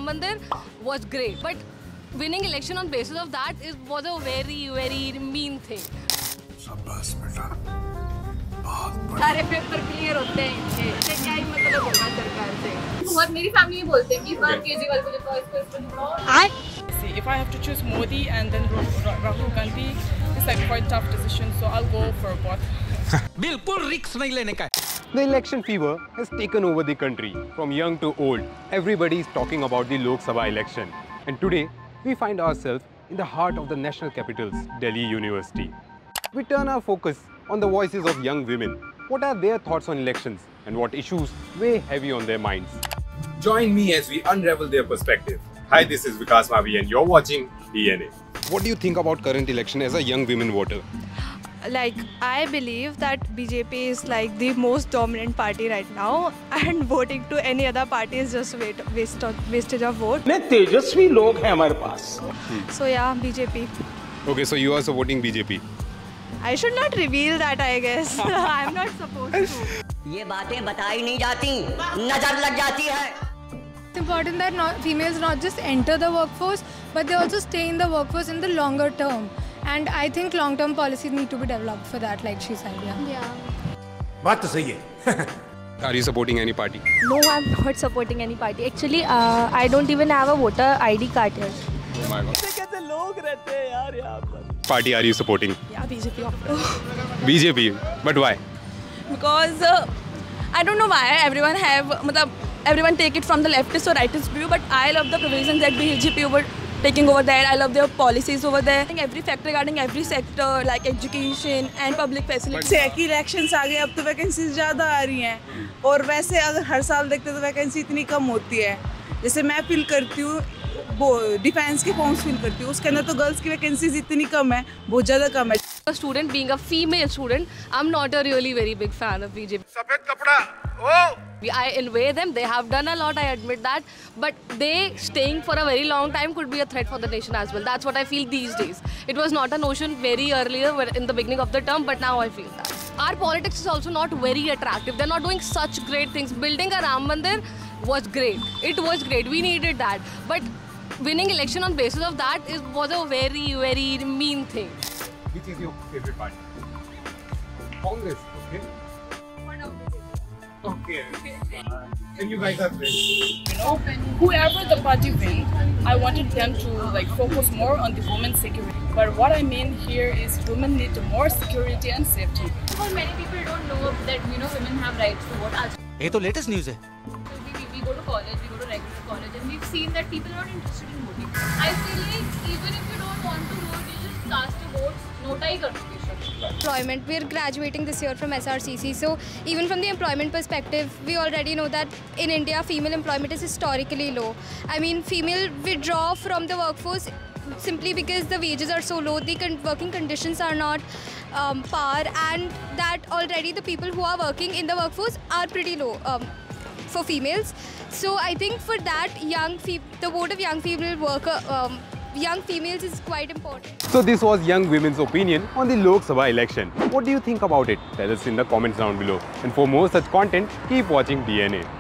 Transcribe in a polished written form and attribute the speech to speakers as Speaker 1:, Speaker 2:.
Speaker 1: Mandir was great, but winning election on basis of that was a very, very mean thing.
Speaker 2: शाबाश बेटा, बहुत
Speaker 3: सारे paper clear होते हैं इनके, क्या ही मतलब होगा सरकार से। बहुत मेरी फैमिली बोलते हैं कि इस बार केजरीवाल को जिताओ, इसको जिताओ।
Speaker 4: If I have to choose Modi and then Rahul Gandhi, it's like quite tough decision, so I'll go for both.
Speaker 5: बिल्कुल रिस्क नहीं लेने का।
Speaker 6: The election fever has taken over the country. From young to old, everybody is talking about the Lok Sabha election. And today, we find ourselves in the heart of the national capital's Delhi University. We turn our focus on the voices of young women. What are their thoughts on elections and what issues weigh heavy on their minds?
Speaker 2: Join me as we unravel their perspective. Hi, this is Vikas Mavi and you're watching DNA.
Speaker 6: What do you think about current election as a young women voter?
Speaker 7: Like, I believe that BJP is like the most dominant party right now, and voting to any other party is just wastage of vote.
Speaker 5: तेजस्वी लोग हैं हमारे पास।
Speaker 7: So yeah, BJP.
Speaker 6: Okay, so you are supporting BJP.
Speaker 7: I should not reveal that, I guess. I'm not supposed to.
Speaker 8: ये बातें बताई नहीं जाती, नजर लग जाती है।
Speaker 9: It's important that females not just enter the workforce, but they also stay in the workforce in the longer term. And I think long-term policies need to be developed for that, like she said. Yeah.
Speaker 5: बात तो सही है।
Speaker 6: Are you supporting any party?
Speaker 10: No, I'm not supporting any party. Actually, I don't even have a voter ID card here.
Speaker 6: Oh my God.
Speaker 4: कैसे लोग रहते हैं यार यहाँ पर?
Speaker 6: Party are you supporting?
Speaker 7: Yeah, BJP.
Speaker 6: BJP. But why?
Speaker 3: Because I don't know why everyone take it from the leftist or rightist view, but I love the provisions that BJP were taking over there. I love their policies over there. I think every fact regarding every sector like education and public facilities.
Speaker 4: से कि elections आ गए, अब तो vacancies ज़्यादा आ रही हैं, और वैसे अगर हर साल देखते तो वैकेंसी इतनी कम होती है। जैसे मैं फिल करती हूँ, वो डिफेंस के फॉर्म्स फिल करती हूँ, उसके अंदर तो गर्ल्स की वैकेंसीज इतनी कम है, बहुत ज़्यादा कम है।
Speaker 1: A student, being a female student, I'm not a really very big fan of BJP.
Speaker 2: सफेद कपड़ा, ओ
Speaker 1: I envy them. They have done a lot, I admit that. But they staying for a very long time could be a threat for the nation as well. That's what I feel these days. It was not a notion very earlier in the beginning of the term, but now I feel that. Our politics is also not very attractive. They're not doing such great things. Building a Ram Mandir was great. It was great. We needed that. But winning election on basis of that was a very, very mean thing.
Speaker 6: Which is your favorite party? Congress. Okay. Okay. And you guys are friends.
Speaker 4: You know, whoever the party wins, I wanted them to like focus more on the women's security. But what I mean here is women need more security and safety.
Speaker 3: Well, many people don't know that women have rights to vote.
Speaker 5: ये तो latest news है।
Speaker 3: We go to college, we go to regular college, and we've seen that people are not interested in voting. I feel like even if you don't want to vote, you just cast your votes. Nota hi kar do.
Speaker 9: Employment. We're graduating this year from SRCC, so even from the employment perspective, we already know that in India, female employment is historically low. I mean, female withdraw from the workforce simply because the wages are so low, the working conditions are not par, and that already the people who are working in the workforce are pretty low for females. So I think for that, the vote of young female young females is quite important.
Speaker 6: So this was young women's opinion on the Lok Sabha election. What do you think about it? Tell us in the comments down below. And for more such content, keep watching DNA.